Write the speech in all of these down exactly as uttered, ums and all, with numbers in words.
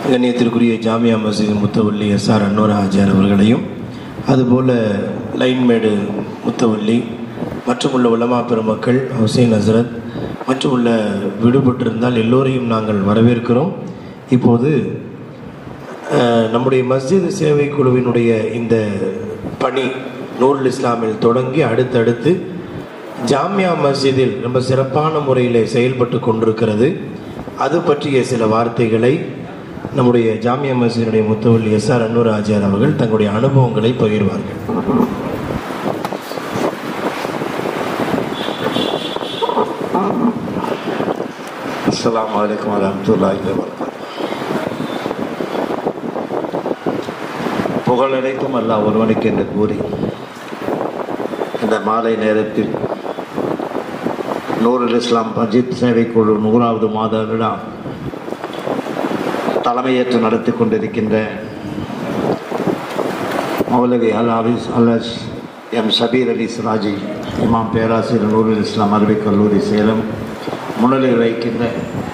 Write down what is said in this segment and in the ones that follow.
கண்ணியத்திற்குரிய ஜாமியா மஸ்ஜித் முத்தவல்லி S R Annur Hajiyar அவர்களையும், அதுபோல் லைன்மேடு முத்தவல்லி மற்றும் உள்ள உலமா பெருமக்கள், ஹுசைன் ஹசரத் மற்றும் உள்ள விடுபட்டிருந்தால் எல்லோரையும் நாங்கள் வரவேற்கிறோம். இப்போது நம்முடைய மஸ்ஜித் சேவை குழுவினுடைய இந்த பணி நூருல் இஸ்லாமில் தொடங்கி அடுத்தடுத்து ஜாமியா மஸ்ஜிதில் ரொம்ப சிறப்பான முறையில் செயல்பட்டு கொண்டிருக்கிறது. அது பற்றிய சில வார்த்தைகளை நம்முடைய ஜாமியா மஸ்ஜிதுடைய முத்தவல்லி எஸ் ஆர் அன்னூர் ஆஜியார் அவர்கள் தங்களுடைய அனுபவங்களை பகிர்வார்கள். அஸ்ஸலாமு அலைக்கும் வரஹ்மத்துல்லாஹி வபரகாத்துஹு. புகழனைத்தும் அல்லாஹ் ஒருவனுக்கு என்று கூறி இந்த மாலை நேரத்தில் நூருல் இஸ்லாம் மஸ்ஜித் சேவைக்குழு நூறாவது மாத விழா தலைமையேற்று நடத்தி கொண்டிருக்கின்ற மௌலவி அல் ஹாஃபிஸ் அல்ஹஜ் எம் ஷபீர் அலி சிராஜி இமாம் பேராசிரியர் நூருல் இஸ்லாம் அரபிக் கல்லூரி சேலம் முன்னிலை வைக்கின்ற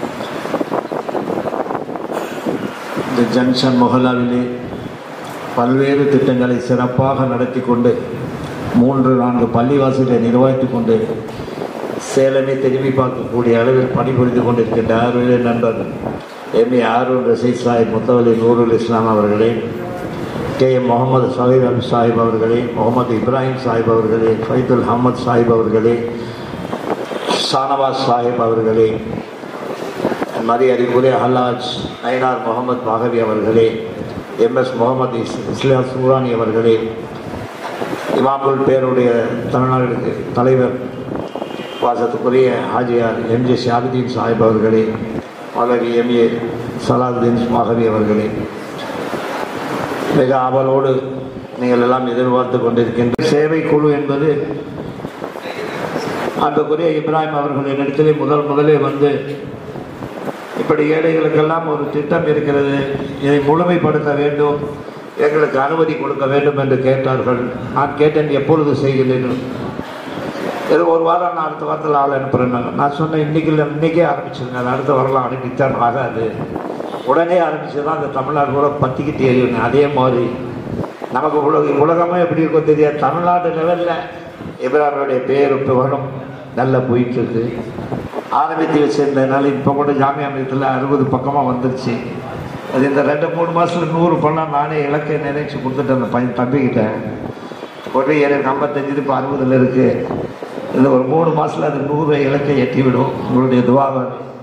இந்த ஜங்ஷன் மொஹல்லாவிலே பல்வேறு திட்டங்களை சிறப்பாக நடத்தி கொண்டு மூன்று நான்கு பள்ளிவாசலை நிர்வகித்து கொண்டு சேலமே திரும்பி பார்க்கக்கூடிய அளவில் பணிபுரிந்து கொண்டிருக்கின்ற ஆர்வலே நண்பர் எம் ஏ ஆரூன் ரஷீத் சாஹிப் முத்தவல்லி நூருல் இஸ்லாம் அவர்களே, கே எம் முகமது சஹீர் அலி சாஹிப் அவர்களே, முகமது இப்ராஹிம் சாஹிப் அவர்களே, ஃபைதுல் அஹமத் சாஹிப் அவர்களே, ஷானவாஸ் சாஹிப் அவர்களே, மரியாதைக்குரிய ஹல்லாஜ் ஐனார் முகமது பாகவி அவர்களே, எம் எஸ் முகமது இஸ்லாம் சூரானி அவர்களே, இமாமுல் பேருடைய தமிழ்நாடு தலைவர் வாசத்துக்குரிய ஹாஜியார் எம் ஜே ஷாபிதீன் சாஹிப் அவர்களே, மௌலவி எம் ஏ சலாவுதீன் பாகவி அவர்களே, மிக ஆவலோடு நீங்கள் எல்லாம் எதிர்பார்த்து கொண்டிருக்கின்ற சேவை குழு என்பது அன்புக்குரிய இப்ராஹிம் அவர்களின் இடத்திலே முதல் முதலே வந்து இப்படி ஏழைகளுக்கெல்லாம் ஒரு திட்டம் இருக்கிறது, இதை முழுமைப்படுத்த வேண்டும், எங்களுக்கு அனுமதி கொடுக்க வேண்டும் என்று கேட்டார்கள். நான் கேட்டேன், எப்பொழுது செய்கிறேன்? ஏதோ ஒரு வாரம் நான் அடுத்த வாரத்தில் ஆள் அனுப்புகிறேன். நான் சொன்னேன், இன்றைக்கி இல்லை இன்றைக்கே ஆரம்பிச்சிருங்க, அது அடுத்த வரலாம் அனுப்பித்தான் ஆகாது. உடனே ஆரம்பித்து தான் அந்த தமிழ்நாடு கூட பற்றிக்கிட்டு எறியுங்க. அதே மாதிரி நமக்கு உலக உலகமே எப்படி இருக்கோ தெரியாது, தமிழ்நாடு லெவலில் இப்ராஹிமுடைய பேர் புகழும் நல்லா போயிட்டுருக்கு. ஆரம்பித்து வச்சிருந்ததுனால இப்போ கூட ஜாமியா மஸ்ஜிதில் அறுபது பக்கமாக வந்துருச்சு. அது இந்த ரெண்டு மூணு மாதத்தில் நூறு பண்ணால் நானே இலக்கை நினைச்சு கொடுத்துட்டேன் அந்த பையன் தம்பிக்கிட்ட. ஒரு எனக்கு ஐம்பத்தஞ்சு இப்போ அறுபதில் இருக்குது. இந்த ஒரு மூணு மாதத்தில் அது நூறு இலக்கை எட்டிவிடும். உங்களுடைய துவாவை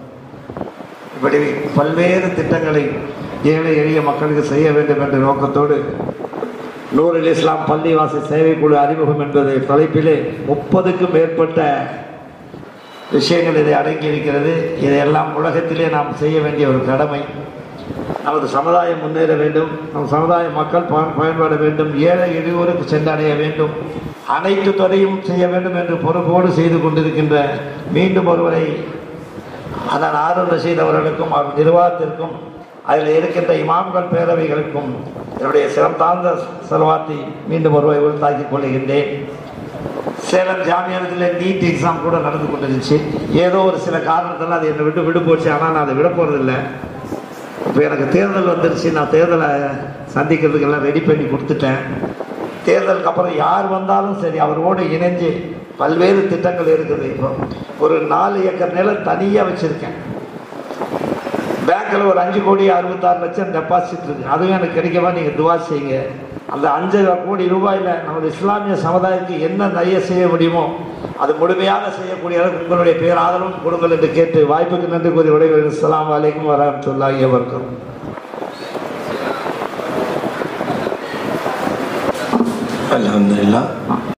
இப்படி பல்வேறு திட்டங்களை ஏழை எளிய மக்களுக்கு செய்ய வேண்டும் என்ற நோக்கத்தோடு நூருல் இஸ்லாம் பள்ளிவாசி சேவைக்குழு அறிமுகம் என்பது தலைப்பிலே முப்பதுக்கும் மேற்பட்ட விஷயங்கள் இதை அடங்கி இருக்கிறது. இதையெல்லாம் உலகத்திலே நாம் செய்ய வேண்டிய ஒரு கடமை. நமது சமுதாயம் முன்னேற வேண்டும், நம் சமுதாய மக்கள் பயன்பட வேண்டும், ஏழை எளியோருக்கு சென்றடைய வேண்டும், அனைத்து துறையும் செய்ய வேண்டும் என்று பொறுப்போடு செய்து கொண்டிருக்கின்ற மீண்டும் ஒருவரை அதன் ஆரூன் ரஷீத் அவர்களுக்கும் அவர் நிர்வாகத்திற்கும் அதில் இருக்கின்ற இமாம்கள் பேரவைகளுக்கும் என்னுடைய சிரம் தாழ்ந்த செலவாத்தை மீண்டும் ஒருவரை உறுத்தாக்கிக் கொள்ளுகின்றேன். சேலம் ஜாமியாவில் நீட் எக்ஸாம் கூட நடந்து கொண்டிருந்துச்சு. ஏதோ ஒரு சில காரணத்தில் அது என்னை விட்டு விடு போச்சு. ஆனால் நான் அதை விட போகிறதில்லை. இப்போ எனக்கு தேர்தல் வந்துருச்சு. நான் தேர்தலை சந்திக்கிறதுக்கெல்லாம் ரெடி பண்ணி கொடுத்துட்டேன். தேர்தலுக்கு அப்புறம் யார் வந்தாலும் சரி அவரோடு இணைஞ்சு பல்வேறு திட்டங்கள் இருக்குது. இப்போ ஒரு நாலு ஏக்கர் நிலம் தனியாக வச்சுருக்கேன். பேங்க்கில் ஒரு அஞ்சு கோடி அறுபத்தாறு லட்சம் டெபாசிட் இருக்குது. அதுவும் எனக்கு கிடைக்கவா நீங்கள் துவா செய்யுங்க. அந்த அஞ்சு கோடி ரூபாயில் நமது இஸ்லாமிய சமுதாயத்துக்கு என்ன நிறைய செய்ய முடியுமோ அது முழுமையாக செய்யக்கூடிய அளவுக்கு உங்களுடைய பேர் ஆதரவும் கொடுங்கள் என்று கேட்டு வாய்ப்புக்கு நன்றி கூறி விடைபெறுகிறேன். அஸ்ஸலாமு அலைக்கும் வரஹ்மத்துல்லாஹி வபரகாத்துஹு. அல்ஹம்துலில்லாஹ்.